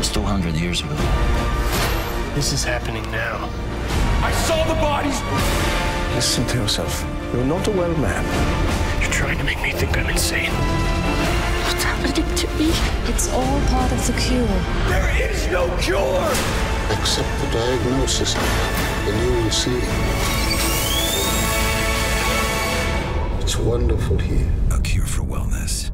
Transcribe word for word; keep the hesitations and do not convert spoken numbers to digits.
was two hundred years ago. This is happening now. I saw the bodies! Listen to yourself. You're not a well man. You're trying to make me think I'm insane. What's happening to me? It's all part of the cure. There is no cure! Accept the diagnosis, and you will see. It's wonderful here. A cure for wellness.